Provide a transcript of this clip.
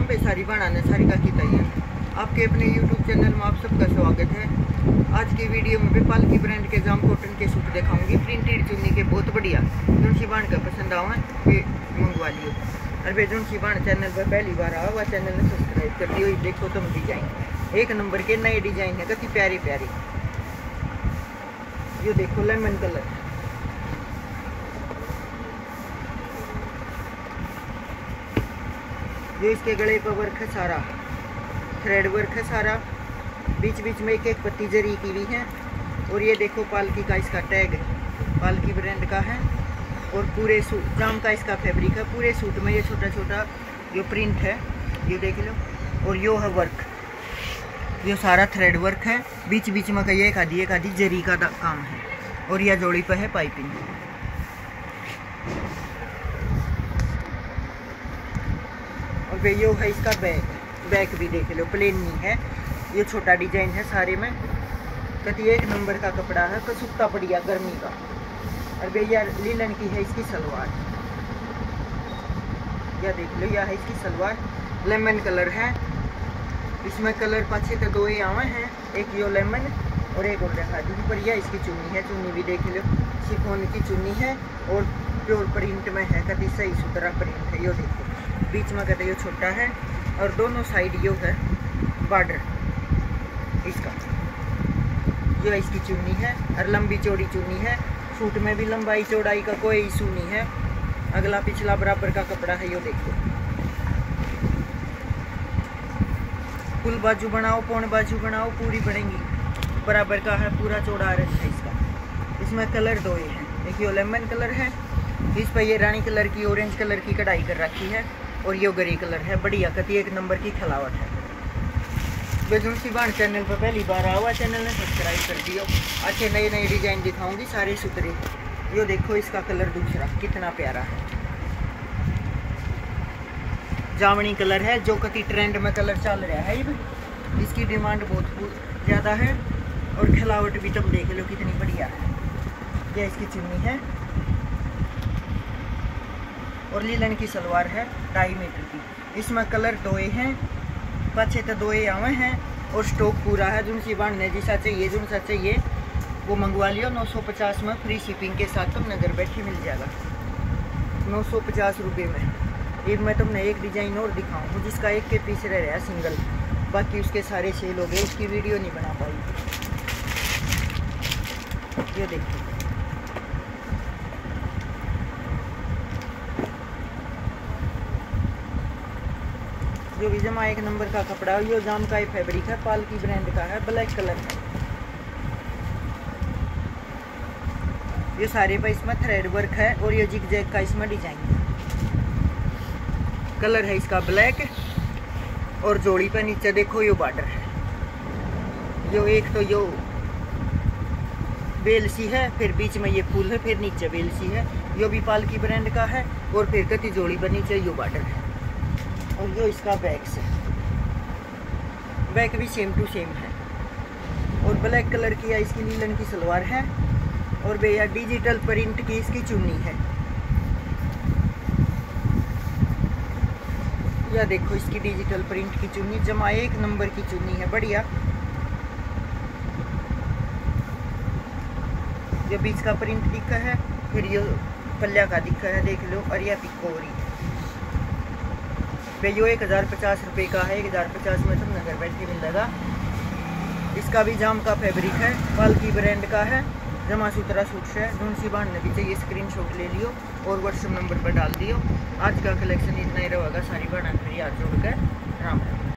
पे सारी बनाने सारी का की तैयार। आपके अपने YouTube चैनल में आप सबका स्वागत है। आज की वीडियो में पालकी ब्रांड के जाम कॉटन के सूट दिखाऊंगी, प्रिंटेड चुन्नी के, बहुत बढ़िया। जुनसी बाण का पसंद आवा वे मंगवा लियो। अरे जुनसी बाण चैनल पर पहली बार आवा वह चैनल ने सब्सक्राइब कर लियो। देखो तुम डिजाइन एक नंबर के नए डिजाइन है, कितनी प्यारी प्यारी। ये देखो लेमन कलर, ये इसके गले पर वर्क है, सारा थ्रेड वर्क है, सारा बीच बीच में एक एक पत्ती जरी की हुई है। और ये देखो पालकी का इसका टैग पालकी ब्रांड का है। और पूरे सूट जाम का इसका फैब्रिक है। पूरे सूट में ये छोटा छोटा जो प्रिंट है ये देख लो। और यो है वर्क, ये सारा थ्रेड वर्क है। बीच बीच में कहीं एक आधी जरी का काम है। और यह जोड़ी पर है पाइपिंग। और यो है इसका बैक भी देख लो, प्लेन नहीं है, ये छोटा डिजाइन है सारे में। कति एक नंबर का कपड़ा है, कसूता बढ़िया गर्मी का। और भैया लीलन की है इसकी सलवार, यह देख लो, यह है इसकी सलवार। लेमन कलर है, इसमें कलर पाछे तो दो ही आवे हैं, एक यो लेमन और एक और दिखा दी। पर यह इसकी चुन्नी है, चुन्नी भी देख लो, शिफॉन की चुन्नी है। और प्योर प्रिंट में है, कति सही सुथरा प्रिंट है। यो देखो बीच में कहते यो छोटा है और दोनों साइड यो है बॉर्डर इसका। जो इसकी चुन्नी है और लंबी चौड़ी चुन्नी है। सूट में भी लंबाई चौड़ाई का कोई इशू नहीं है, अगला पिछला बराबर का कपड़ा है। यो देखो फुल बाजू बनाओ, पौन बाजू बनाओ, पूरी बनेगी, बराबर का है, पूरा चौड़ा रस है इसका। इसमें कलर दो ही है, एक यो लेमन कलर है, इस पर ये रानी कलर की ऑरेंज कलर की कढ़ाई कर रखी है। और यो ग्रे कलर है, बढ़िया कति एक नंबर की खिलावट है। जुनसी बाण चैनल पर पहली बार आवा चैनल ने सब्सक्राइब कर दियो। अच्छे नए नए डिजाइन दिखाऊंगी, सारे सुथरे। यो देखो इसका कलर दूसरा कितना प्यारा है, जामनी कलर है, जो कति ट्रेंड में कलर चल रहा है। इसकी डिमांड बहुत ज़्यादा है। और खिलावट भी तुम देख लो कितनी बढ़िया है। यह इसकी चुन्नी है और लीलन की सलवार है 2.5 मीटर की। इसमें कलर दो हैं, पाछे तो दो आवे हैं। और स्टॉक पूरा है। जुनसी बाण ने जिसा चाहिए जुनसा चाहिए वो मंगवा लियो। 950 में फ्री शिपिंग के साथ तुमने घर बैठे मिल जाएगा, 950 रुपये में। एक मैं तुमने एक डिजाइन और दिखाऊँ जिसका एक के पीस रह रहा है सिंगल, बाकी उसके सारे सेल हो गए, उसकी वीडियो नहीं बना पाई। ये देखो जो भी जमा एक नंबर का कपड़ा है। यो जाम का ही फैब्रिक है, पालकी ब्रांड का है, ब्लैक कलर है। ये सारे पे इसमें थ्रेड वर्क है और ये जिग जैग का इसमें डिजाइन है। कलर है इसका ब्लैक। और जोड़ी पे नीचे देखो यो बॉर्डर है, जो एक तो यो बेल सी है, फिर बीच में ये फूल है, फिर नीचे बेल सी है। यो भी पालकी ब्रांड का है। और फिर कति जोड़ी पे नीचे यो बॉर्डर है। और जो इसका बैक से बैक भी सेम टू सेम है। और ब्लैक कलर की है इसकी लीलन की सलवार है। और भैया डिजिटल प्रिंट की इसकी चुन्नी है। या देखो इसकी डिजिटल प्रिंट की चुन्नी, जमा एक नंबर की चुन्नी है, बढ़िया। ये बीच का प्रिंट दिखा है, फिर ये पल्ला का दिखा है, देख लो। और यह पिकोरी है भाई, यो 1050 रुपये का है। 1050 में तुमने घर बैठ के मिलेगा। इसका भी जाम का फैब्रिक है, पालकी ब्रांड का है, जमा सुथरा सूट है। जुनसी बाण ने भी चाहिए स्क्रीनशॉट ले लियो और व्हाट्सएप नंबर पर डाल दियो। आज का कलेक्शन इतना ही रहेगा। सारी बाणा फिर याद जोड़कर राम राम।